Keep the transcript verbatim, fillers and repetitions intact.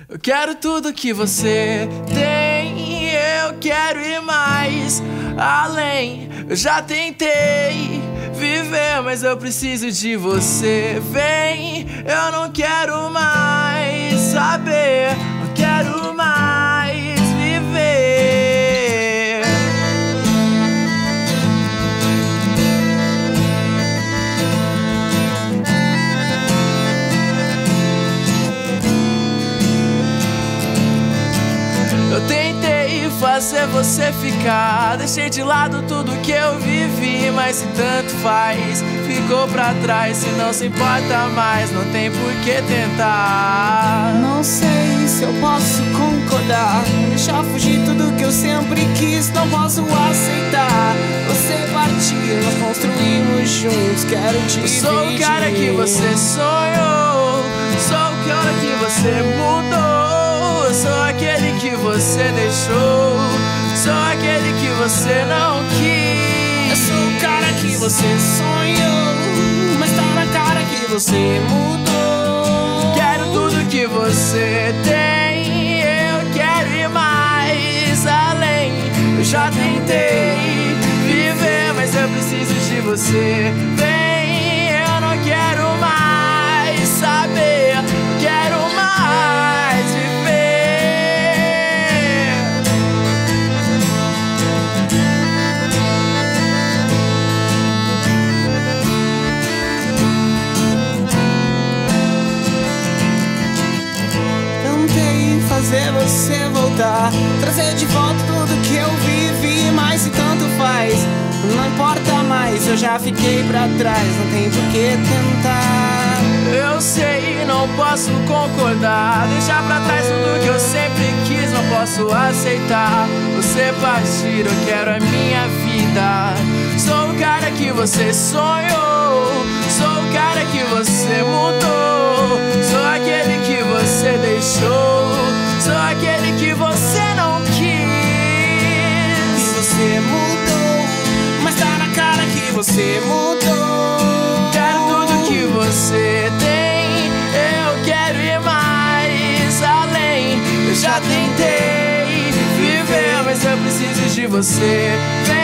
Eu quero tudo que você tem, eu quero ir mais além. Eu já tentei viver, mas eu preciso de você. Vem, eu não quero mais saber, eu quero mais viver. Eu tentei fazer você ficar, deixei de lado tudo que eu vivi, mas se tanto faz, ficou pra trás. Se não se importa mais, não tem por que tentar. Não sei se eu posso concordar, deixar fugir tudo que eu sempre quis, não posso aceitar. Você partiu, nós construímos juntos, quero te dividir. Eu sou o cara que você sonhou, sou o cara que você mudou, eu sou aquele que você deixou, sou aquele que você não quis. Eu sou o cara que você sonhou, mas tá na cara que você mudou. Quero tudo que você tem, eu quero ir mais além. Eu já tentei viver, mas eu preciso de você. Vem, eu não quero mais saber, eu quero mais viver. Tentei fazer você voltar, trazer de volta tudo que eu vivi, mas se tanto faz, não importa mais, eu já fiquei pra trás, não tem por que tentar. Eu sei, não posso concordar, deixar pra trás tudo que eu sempre quis, não posso aceitar. Você partir, eu quero a minha vida. Sou o cara que você sonhou, sou o cara que você mudou, sou aquele que você deixou, sou aquele que você não quis. E você mudou, mas tá na cara que você mudou. Quero tudo que você tem, eu quero ir mais além. Eu já tentei viver, mas eu preciso de você. Vem,